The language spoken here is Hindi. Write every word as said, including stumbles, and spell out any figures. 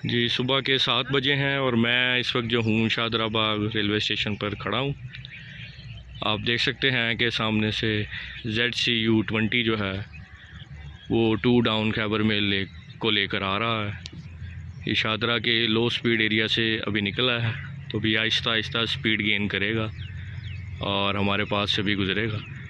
जी सुबह के सात बजे हैं और मैं इस वक्त जो हूँ शाहदरा बाग रेलवे स्टेशन पर खड़ा हूँ। आप देख सकते हैं कि सामने से जेड सी यू ट्वेंटी जो है वो टू डाउन खैबर मेल ले को लेकर आ रहा है। ये शाहदरा के लो स्पीड एरिया से अभी निकला है, तो भी आहिस्ता आहिस्ता स्पीड गेन करेगा और हमारे पास से भी गुजरेगा।